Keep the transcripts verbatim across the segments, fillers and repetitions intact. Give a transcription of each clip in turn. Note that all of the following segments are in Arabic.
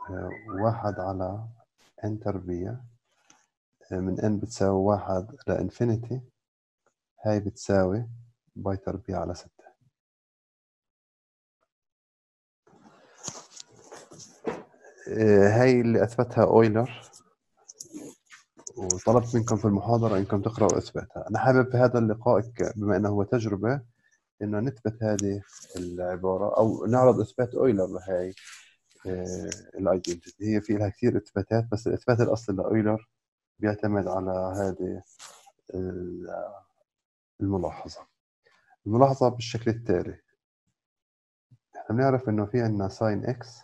واحد على n تربيع من n بتساوي واحد لإنفينيتي، هاي بتساوي باي تربيع على ستة. هاي اللي أثبتها أويلر، وطلبت منكم في المحاضرة إنكم تقرأوا إثباتها. أنا حابب في هذا اللقاء بما أنه هو تجربة إنه نثبت هذه العبارة أو نعرض إثبات أويلر لهاي الايدنتيتي. هي في لها كثير إثباتات، بس الإثبات الأصلي لأويلر بيعتمد على هذه الملاحظة. الملاحظة بالشكل التالي: احنا بنعرف إنه في عندنا ساين إكس،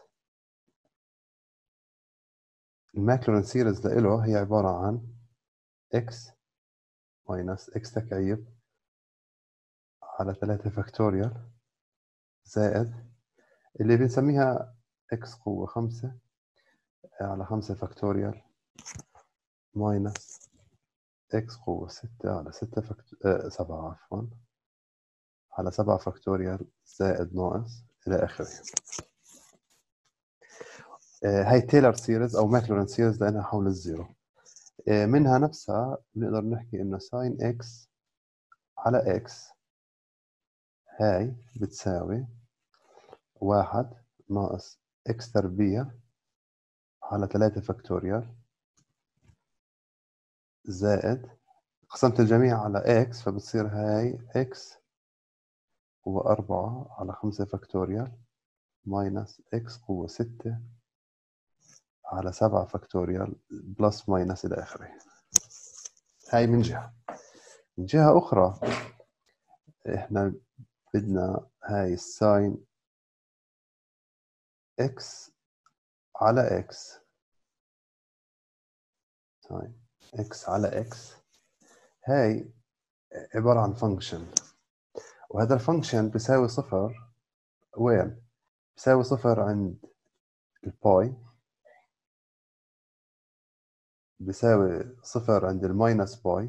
الماكلورين سيريز لإله هي عبارة عن إكس ماينس إكس تكعيب على ثلاثة فاكتوريال زائد اللي بنسميها إكس قوة خمسة على خمسة فاكتوريال ماينس إكس قوة ستة على ستة فاكت... آه سبعة عفوا على سبعة فاكتوريال زائد ناقص إلى آخره. آه هاي تايلر سيريز أو ماكلورين سيريز لأنها حول الزيرو. آه منها نفسها بنقدر نحكي إنه ساين إكس على إكس هاي بتساوي واحد ناقص إكس تربيع على ثلاثة فاكتوريال زائد قسمت الجميع على إكس فبتصير هاي إكس قوة أربعة على خمسة فاكتوريال ماينس إكس قوة ستة على سبعة فاكتوريال بلس ماينس إلى آخره. هاي من جهة. من جهة أخرى إحنا بدنا هاي الساين إكس على إكس، ساين إكس على إكس هاي عبارة عن فانكشن، وهذا الفانكشن بيساوي صفر وين؟ بيساوي صفر عند الباي، بيساوي صفر عند الماينس باي،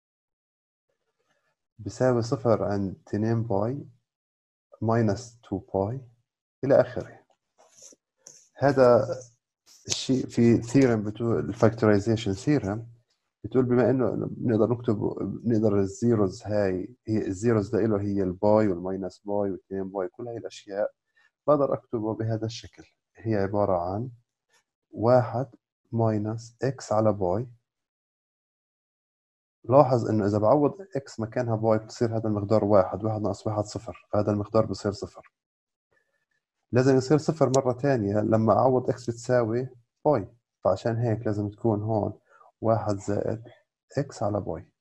بيساوي صفر عند اثنين باي ماينس اثنين باي إلى آخره. هذا الشيء في ثيرم بتقول الفاكتورايزيشن ثيرم بتقول بما انه بنقدر نكتب نقدر الزيروز هاي هي الزيروز لإله هي الباي والماينس باي واثنين باي، كل هاي الاشياء بقدر اكتبه بهذا الشكل. هي عبارة عن واحد ماينس اكس على باي. لاحظ انه اذا بعوض اكس مكانها باي بتصير هذا المقدار واحد، واحد ناقص واحد صفر، فهذا المقدار بصير صفر. لازم يصير صفر مرة ثانية لما اعوض اكس بتساوي باي، فعشان هيك لازم تكون هون واحد زائد اكس على باي.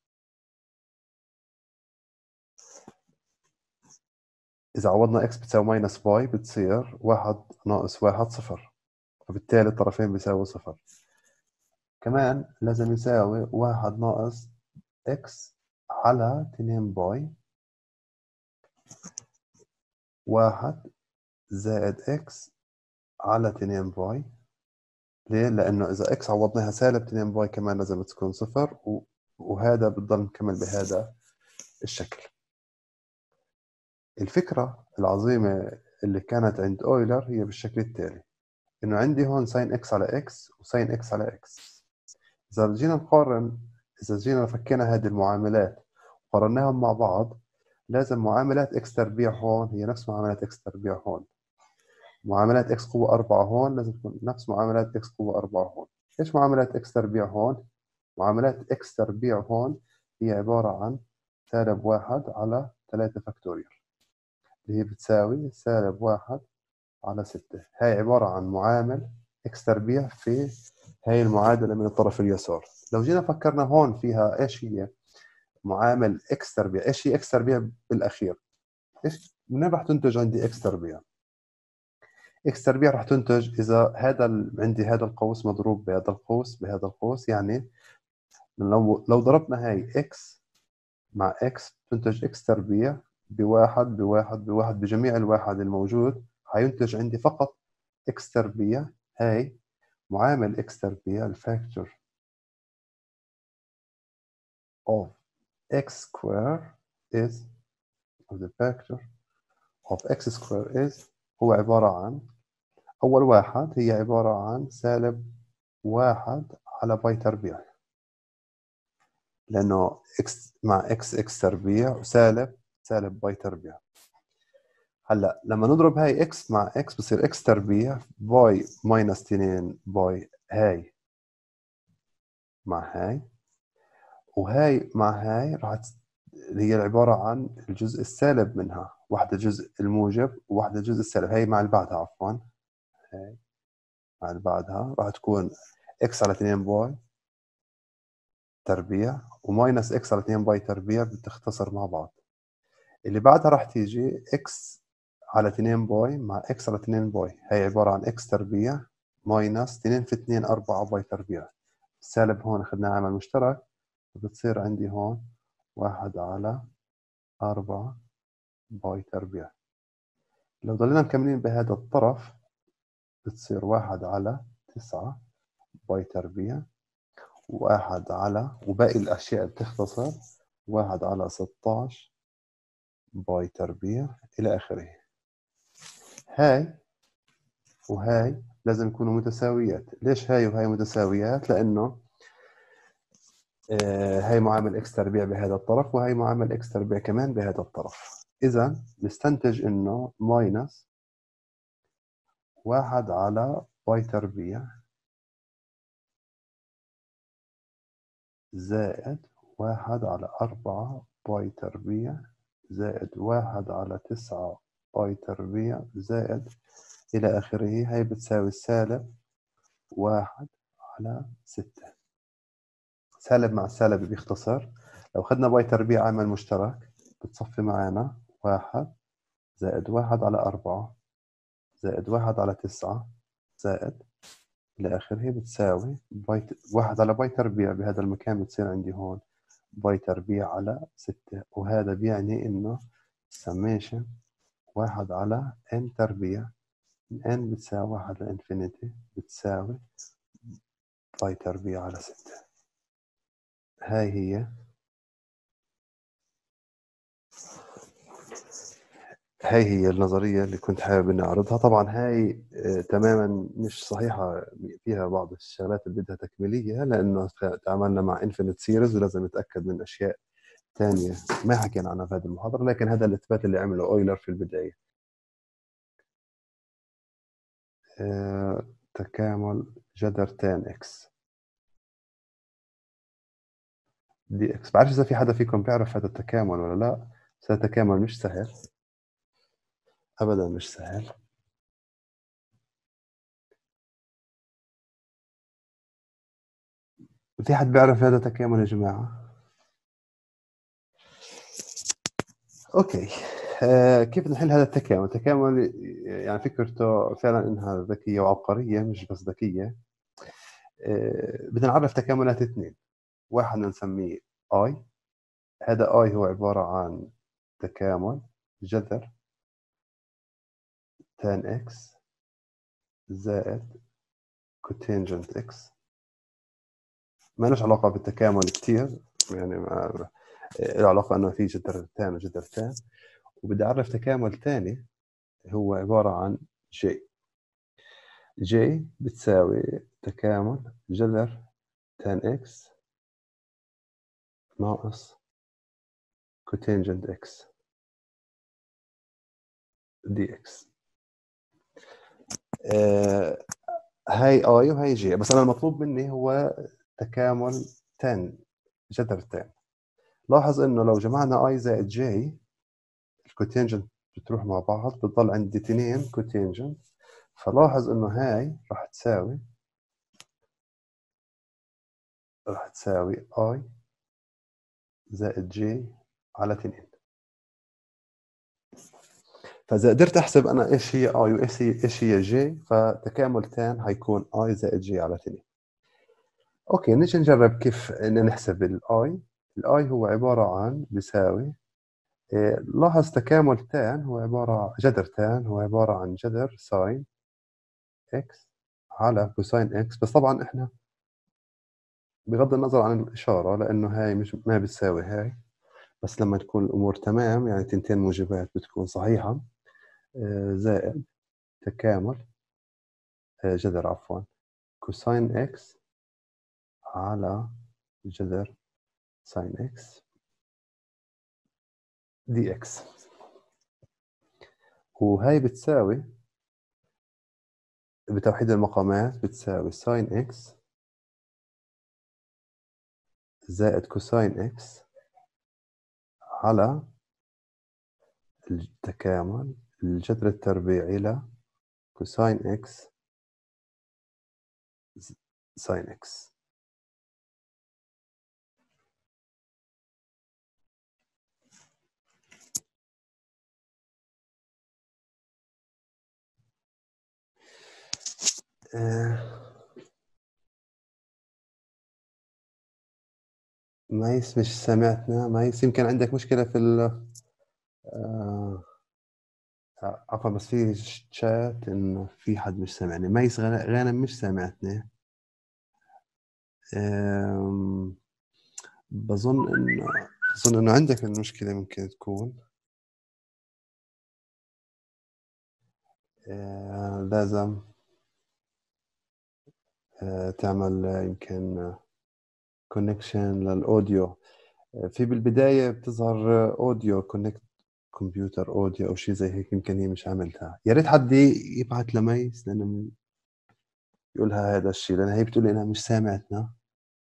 إذا عوضنا إكس بتساوي ماينس باي بتصير واحد ناقص واحد صفر، وبالتالي الطرفين بيساوي صفر. كمان لازم يساوي واحد ناقص إكس على اثنين باي، واحد زائد إكس على اثنين باي. ليه؟ لأنه إذا إكس عوضناها سالب اثنين باي كمان لازم تكون صفر، وهذا بتضل مكمل بهذا الشكل. الفكرة العظيمة اللي كانت عند أويلر هي بالشكل التالي: إنه عندي هون ساين إكس على إكس وساين إكس على إكس. إذا جينا نقارن، إذا جينا فكينا هذه المعاملات وقارناهم مع بعض، لازم معاملات إكس تربيع هون هي نفس معاملات إكس تربيع هون، معاملات إكس قوة أربعة هون لازم تكون نفس معاملات إكس قوة أربعة هون. إيش معاملات إكس تربيع هون؟ معاملات إكس تربيع هون هي عبارة عن سالب واحد على ثلاثة فاكتوريال اللي هي بتساوي سالب واحد على ستة. هاي عبارة عن معامل إكس تربيع في هاي المعادلة من الطرف اليسار. لو جينا فكرنا هون فيها إيش هي معامل إكس تربيع، إيش هي إكس تربيع بالأخير؟ إيش منين راح تنتج عندي إكس تربيع؟ إكس تربيع راح تنتج إذا هذا ال... عندي هذا القوس مضروب بهذا القوس بهذا القوس، يعني لو لو ضربنا هاي إكس مع إكس تنتج إكس تربيع بواحد بواحد بواحد بجميع الواحد الموجود، حينتج عندي فقط إكس تربيع. هاي معامل إكس تربيع الفاكتور of x square is of the factor of x square is هو عبارة عن أول واحد هي عبارة عن سالب واحد على باي تربيع، لأنه إكس مع إكس إكس تربيع وسالب سالب باي تربيع. هلا لما نضرب هاي إكس مع إكس بصير إكس تربيع باي ماينس اثنين باي هاي مع هاي، وهاي مع هاي راح تس- هي عبارة عن الجزء السالب منها، واحدة الجزء الموجب وواحدة الجزء السالب. هاي مع اللي بعدها عفوا، هاي مع اللي بعدها راح تكون إكس على اثنين باي تربيع وماينس إكس على اثنين باي تربيع بتختصر مع بعض. اللي بعدها راح تيجي إكس على اثنين باي مع إكس على اثنين باي، هي عبارة عن إكس تربيع ماينس اثنين في اثنين أربعة باي تربيع. السالب هون أخذناه عامل مشترك، بتصير عندي هون واحد على أربعة باي تربيع. لو ضلينا مكملين بهذا الطرف بتصير واحد على تسعة باي تربيع، واحد على وباقي الأشياء بتختصر واحد على ستة عشر باي تربيع إلى آخره. هاي وهاي لازم يكونوا متساويات. ليش هاي وهاي متساويات؟ لأنه آه هاي معامل إكس تربيع بهذا الطرف وهاي معامل إكس تربيع كمان بهذا الطرف. إذا نستنتج إنه ماينس واحد على باي تربيع زائد واحد على أربعة باي تربيع زائد واحد على تسعة باي تربيع زائد إلى آخره. هاي بتساوي سالب واحد على ستة. سالب مع سالب بيختصر. لو أخذنا باي تربيع عامل مشترك بتصفي معنا واحد زائد واحد على أربعة زائد واحد على تسعة زائد إلى آخره بتساوي باي واحد على باي تربيع بهذا المكان بتصير عندي هون باي تربيع على ستة. وهذا بيعني إنه سميشن واحد على n تربيع n بتساوي واحد لإنفينيتي بتساوي باي تربيع على ستة. هاي هي هاي هي النظرية اللي كنت حابب إني أعرضها. طبعا هاي آه تماما مش صحيحة، فيها بعض الشغلات اللي بدها تكميلية لأنه تعاملنا مع infinite series ولازم نتأكد من أشياء ثانية ما حكينا عنها في هذه المحاضرة، لكن هذا الإثبات اللي عمله أويلر في البداية. آه تكامل جذر تان إكس دي إكس. بعرف إذا في حدا فيكم بيعرف هذا التكامل ولا لا، بس هذا التكامل مش سهل أبدا، مش سهل. في حد بيعرف هذا التكامل يا جماعة؟ أوكي. آه كيف نحل هذا التكامل؟ التكامل يعني فكرته فعلا إنها ذكية وعبقرية، مش بس ذكية. آه بدنا نعرف تكاملات اثنين. واحد نسميه I، هذا I هو عبارة عن تكامل جذر تان إكس زائد كوتنجنت إكس. ما لهش علاقة بالتكامل كتير، يعني ما له علاقة إنه في جذر تان وجذر تان. وبدي أعرف تكامل تاني هو عبارة عن جي. جي بتساوي تكامل جذر تان إكس ناقص كوتنجنت إكس دي إكس. آه هاي آي وهاي جي، بس أنا المطلوب مني هو تكامل تان جذر تان. لاحظ إنه لو جمعنا آي زائد جي الكوتنجنت بتروح مع بعض بتضل عندي اثنين كوتنجنت. فلاحظ إنه هاي راح تساوي راح تساوي I زائد جي على اثنين. فإذا قدرت أحسب أنا إيش هي I وإيش هي إيش هي J، فتكامل تان هيكون I زائد J على اثنين. أوكي، نيجي نجرب كيف إن نحسب ال I. ال I هو عبارة عن بيساوي إيه، لاحظ تكامل تان هو عبارة جذر تان هو عبارة عن جذر ساين X على كوساين X. بس طبعا إحنا بغض النظر عن الإشارة لأنه هاي مش ما بتساوي هاي، بس لما تكون الأمور تمام يعني تنتين موجبات بتكون صحيحة. آه، زائد تكامل جذر عفوا كوساين إكس على جذر ساين إكس دي إكس، وهي بتساوي بتوحيد المقامات بتساوي ساين إكس زائد كوساين إكس على التكامل الجذر التربيعي ل كوساين إكس ساين إكس. آه. ميس مش سامعتنا ميس، يمكن عندك مشكلة في ال آه. عفوا بس في شات إنه في حد مش سامعني. ميس غانم مش سامعتني. آم، بظن إنه بظن إنه عندك المشكلة ممكن تكون آه لازم آه تعمل آه، يمكن كونكشن للأوديو. آه، في بالبداية بتظهر أوديو كونكت كمبيوتر أوديو أو شيء زي هيك، يمكن هي مش عاملتها. يا ريت حد يبعت لميس لأنه يقولها هذا الشيء، لأن هي بتقول إنها مش سامعتنا.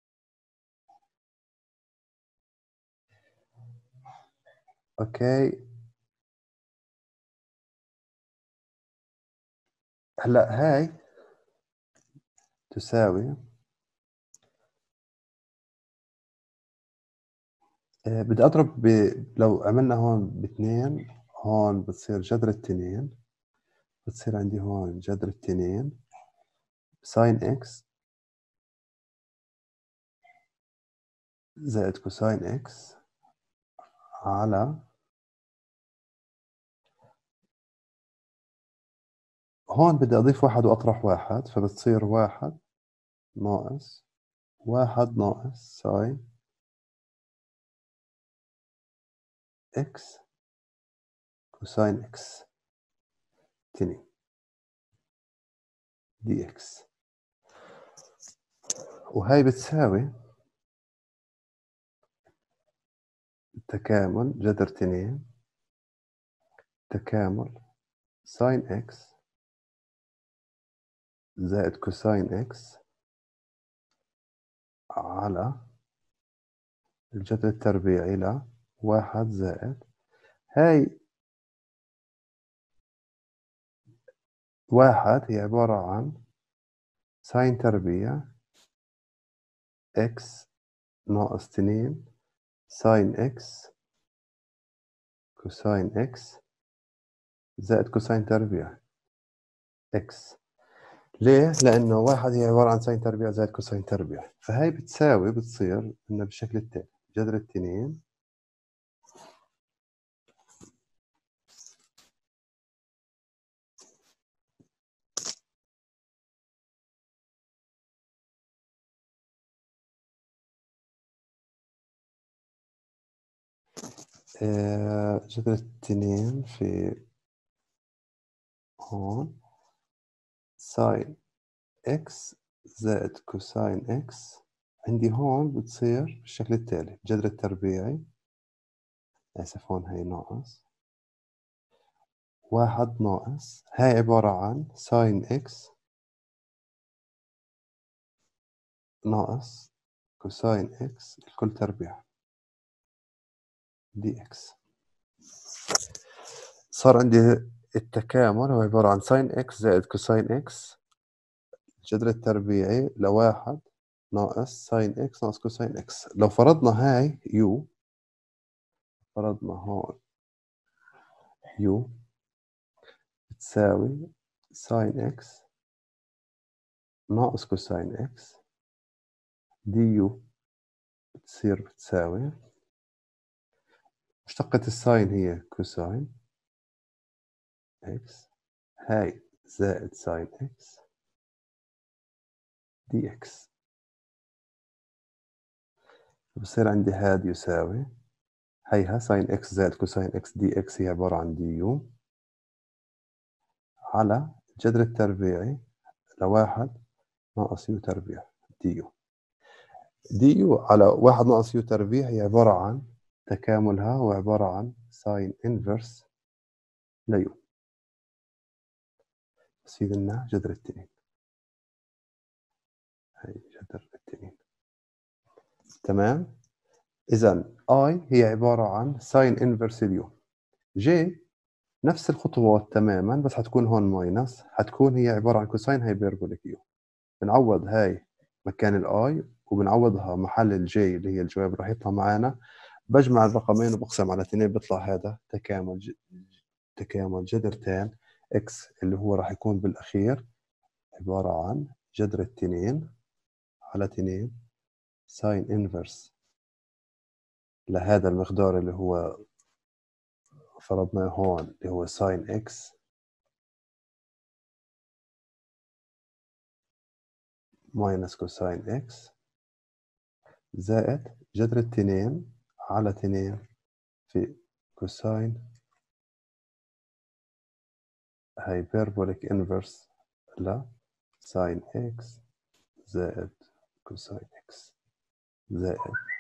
أوكي هلا هاي تساوي آه، بدي أضرب ب... لو عملنا هون باثنين، هون بتصير جذر التنين، بتصير عندي هون جذر التنين ساين إكس زائد كوساين إكس على هون بدي أضيف واحد وأطرح واحد، فبتصير واحد ناقص واحد ناقص ساين إكس كوساين إكس تنين دي إكس، وهي بتساوي تكامل جذر تنين تكامل ساين إكس زائد كوساين إكس على الجذر التربيعي ل واحد زائد هاي واحد هي عبارة عن ساين تربيع إكس ناقص تنين ساين إكس كوساين إكس زائد كوساين تربيع إكس. ليه؟ لأنه واحد هي عبارة عن ساين تربيع زائد كوساين تربيع، فهي بتساوي بتصير إنه بالشكل التالي جذر التنين آه، جذر التنين في هون ساين إكس زائد كوساين إكس، عندي هون بتصير بالشكل التالي الجذر التربيعي، آسف هون هي ناقص واحد ناقص هاي عبارة عن ساين إكس ناقص كوساين إكس الكل تربيع دي إكس. صار عندي التكامل هو عبارة عن ساين إكس زائد كوساين إكس الجذر التربيعي لواحد ناقص ساين إكس ناقص كوساين إكس. لو فرضنا هاي يو، فرضنا هون يو بتساوي ساين إكس ناقص كوساين إكس دي يو بتصير بتساوي مشتقة الساين هي كوساين إكس هاي زائد ساين إكس دي إكس، بصير عندي هاد يساوي هيها ساين إكس زائد كوساين إكس دي إكس هي عبارة عن دي يو على الجذر التربيعي لواحد ناقص يو تربيع دي يو. دي يو على واحد ناقص يو تربيع هي عبارة عن تكاملها هو عبارة عن ساين انفرس ليو يصير لنا جذر التنين. هي جذر التنين. تمام. إذا I هي عبارة عن ساين انفرس اليو. جي نفس الخطوات تماما بس حتكون هون ماينس، حتكون هي عبارة عن كوساين هايبربوليك يو. بنعوض هاي مكان الاي وبنعوضها محل الجي اللي هي الجواب راح يطلع معنا، بجمع الرقمين وبقسم على اثنين بيطلع هذا تكامل ج... تكامل جذرتين اكس اللي هو راح يكون بالاخير عبارة عن جذر التنين على اثنين ساين انفرس لهذا المقدار اللي هو فرضناه هون اللي هو ساين اكس ماينس كوساين اكس زائد جذر التنين على اثنين في كوساين هايبربوليك انفرس ل ساين اكس زائد كوساين اكس زائد